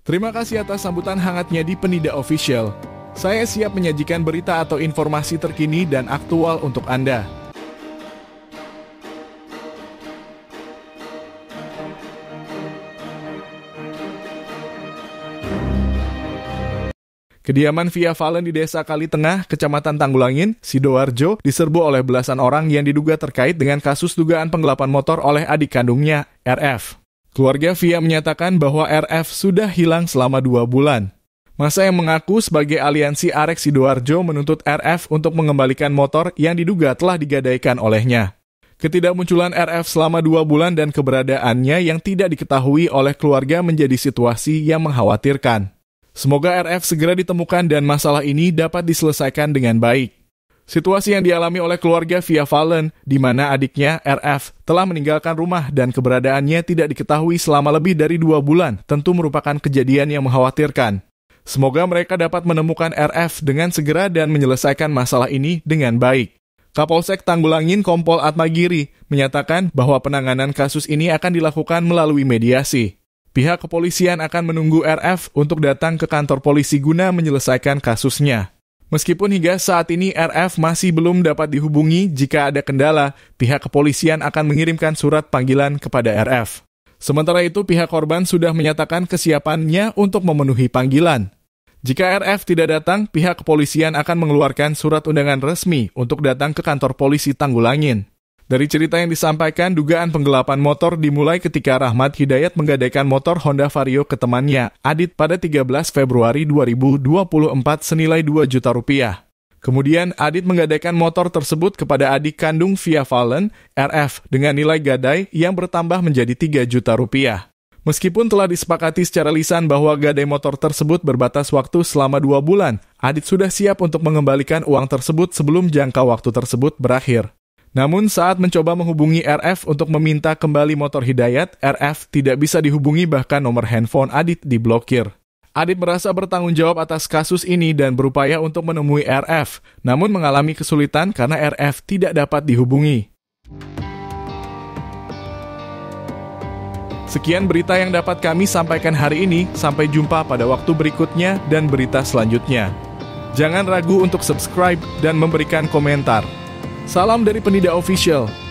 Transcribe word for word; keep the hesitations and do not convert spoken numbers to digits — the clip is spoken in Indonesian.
Terima kasih atas sambutan hangatnya di Penida Official. Saya siap menyajikan berita atau informasi terkini dan aktual untuk Anda. Kediaman Via Valen di Desa Kali Tengah, Kecamatan Tanggulangin, Sidoarjo, diserbu oleh belasan orang yang diduga terkait dengan kasus dugaan penggelapan motor oleh adik kandungnya, R F. Keluarga Via menyatakan bahwa R F sudah hilang selama dua bulan. Masa yang mengaku sebagai aliansi Arek Sidoarjo menuntut R F untuk mengembalikan motor yang diduga telah digadaikan olehnya. Ketidakmunculan R F selama dua bulan dan keberadaannya yang tidak diketahui oleh keluarga menjadi situasi yang mengkhawatirkan. Semoga R F segera ditemukan dan masalah ini dapat diselesaikan dengan baik. Situasi yang dialami oleh keluarga Via Valen, di mana adiknya, R F, telah meninggalkan rumah dan keberadaannya tidak diketahui selama lebih dari dua bulan, tentu merupakan kejadian yang mengkhawatirkan. Semoga mereka dapat menemukan R F dengan segera dan menyelesaikan masalah ini dengan baik. Kapolsek Tanggulangin Kompol Atmagiri menyatakan bahwa penanganan kasus ini akan dilakukan melalui mediasi. Pihak kepolisian akan menunggu R F untuk datang ke kantor polisi guna menyelesaikan kasusnya. Meskipun hingga saat ini R F masih belum dapat dihubungi, jika ada kendala, pihak kepolisian akan mengirimkan surat panggilan kepada R F. Sementara itu, pihak korban sudah menyatakan kesiapannya untuk memenuhi panggilan. Jika R F tidak datang, pihak kepolisian akan mengeluarkan surat undangan resmi untuk datang ke kantor polisi Tanggulangin. Dari cerita yang disampaikan, dugaan penggelapan motor dimulai ketika Rahmat Hidayat menggadaikan motor Honda Vario ke temannya, Adit, pada tiga belas Februari dua ribu dua puluh empat senilai dua juta rupiah. Kemudian, Adit menggadaikan motor tersebut kepada adik kandung Via Valen, R F, dengan nilai gadai yang bertambah menjadi tiga juta rupiah. Meskipun telah disepakati secara lisan bahwa gadai motor tersebut berbatas waktu selama dua bulan, Adit sudah siap untuk mengembalikan uang tersebut sebelum jangka waktu tersebut berakhir. Namun saat mencoba menghubungi R F untuk meminta kembali motor Hidayat, R F tidak bisa dihubungi, bahkan nomor handphone Adit diblokir. Adit merasa bertanggung jawab atas kasus ini dan berupaya untuk menemui R F, namun mengalami kesulitan karena R F tidak dapat dihubungi. Sekian berita yang dapat kami sampaikan hari ini, sampai jumpa pada waktu berikutnya dan berita selanjutnya. Jangan ragu untuk subscribe dan memberikan komentar. Salam dari Penida Official.